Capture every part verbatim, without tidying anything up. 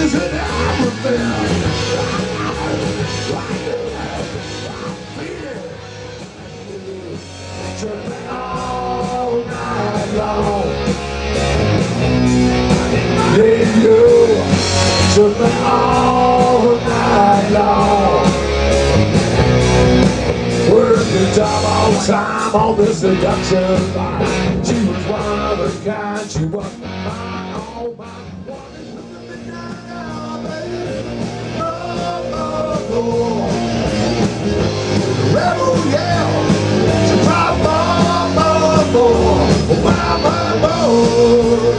losing everything. Tripping all night long. Need you. Tripping all night long. Working time on time on this seduction line. She was one of a kind. She was mine, all mine. Rebel yell, she cried more, more, more, more, more, more.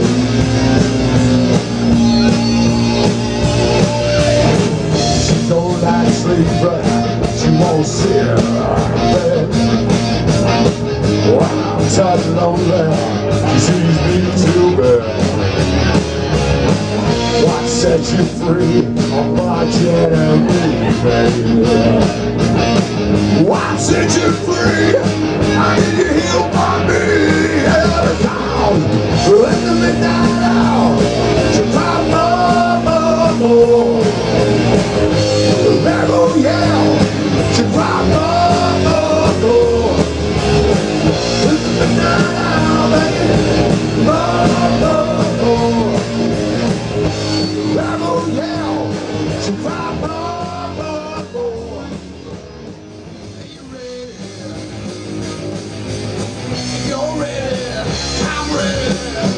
She don't like sleep, but she won't sit in bed. When I'm touching on that, she sees me too bad. What set you free on my jet and me, baby? What set you free? I need you heal my me. Every time, let the midnight out. She cried more, more, more. Rebel yell. She cried more, more, more. Let the midnight out, baby. More, more, more. Rebel yell. She cried more, more, more. You're ready, I'm ready.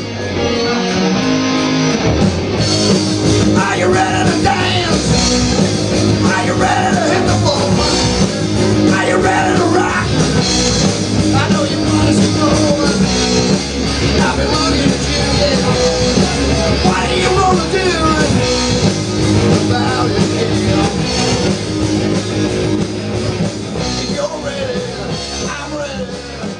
Are you ready to dance? Are you ready to hit the floor? Are you ready to rock? I know you want us to go. I've been looking at you, yeah. What do you want to do about it, yeah? You're ready, I'm ready.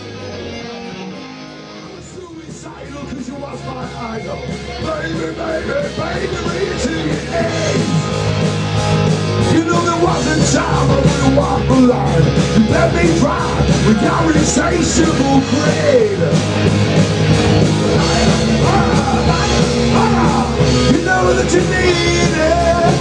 Suicidal cause you was my idol. Baby, baby, baby, read to your age. You know there wasn't time when we walked the line. You let me drive with your insatiable grade. You know that you need it.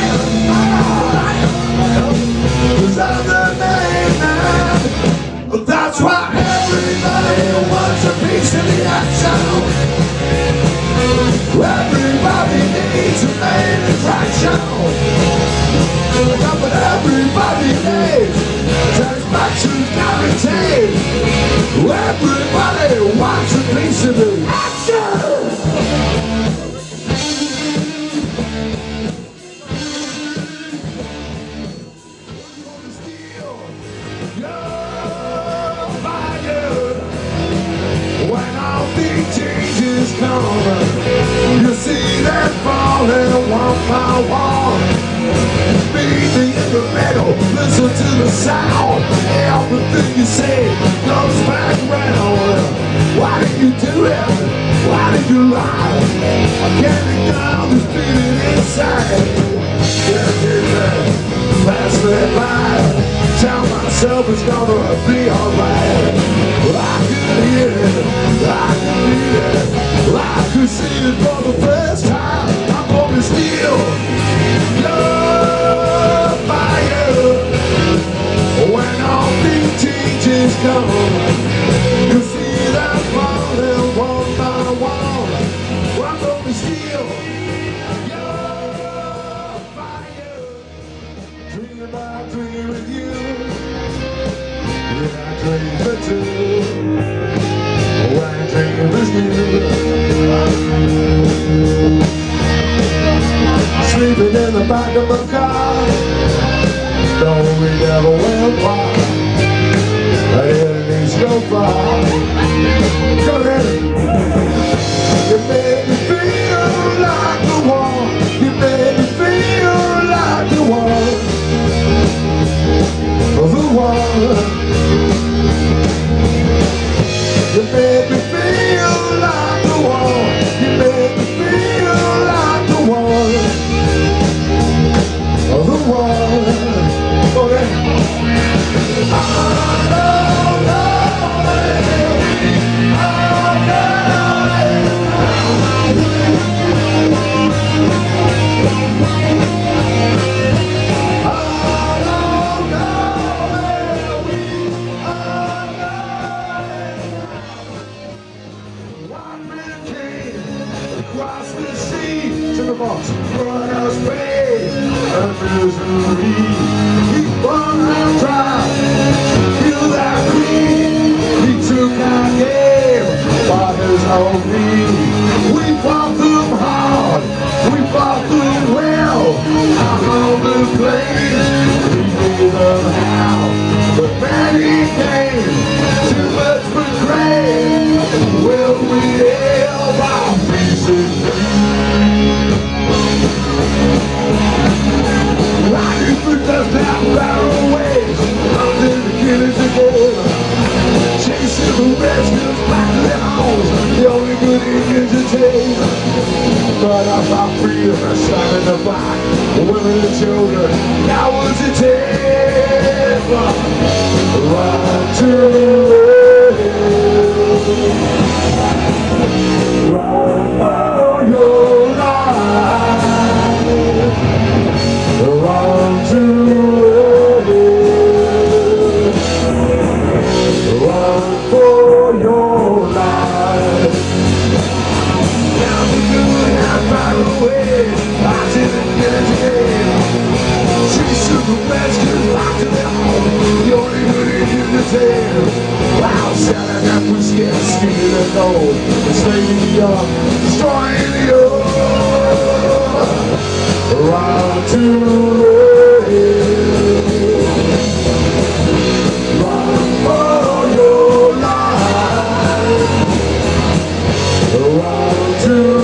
Cause I'm the main man. That's why everybody wants a piece of the action. Everybody needs a main attraction. That's what everybody needs. Satisfaction's guaranteed. Everybody wants a piece of the action. You see them falling one by one. Meet me in the middle, listen to the sound. Everything you say comes back around. Why did you do it? Why did you lie? I can't ignore this feeling inside. Can't get that, pass me by. Tell myself it's gonna be alright. I could hear it, I could feel it. I could see it for the first time. I'm gonna steal your fire. When all these changes come, you see them falling one by one. I'm gonna steal your fire. Dream about dream with you. Yeah, I dream it too. When I dream with you. Sleeping in the back of the car. No, we never went far. I didn't go far. Go ahead. You made me feel like the one. You made me feel like the one. The one. You made me feel like the one. You made me feel like the one. The one. Okay. I don't know. the box, brought us pain and misery. He burned our trial, feel that creed. He took our game by his own need. We fought them hard, we fought them well. Our moment played, we gave them hell. But then he came, too much for grace. Will we ever peace and life for just that barrel ways. Hunting the killers again, chasing the rescues back to their homes. The only good Indians to take. But I fought freedom, I shot in the back. Women and children, cowards and take. Run to the hill. Run for your life. Run to the hill. Run for your life. Now the good have right away. I didn't get it again. Chasing the rescues back to their home. The only good in the tail. Wow, selling that whiskey and skinning and gold. Enslaving the young, destroying the old. Run to the hill. Run for your life. Run to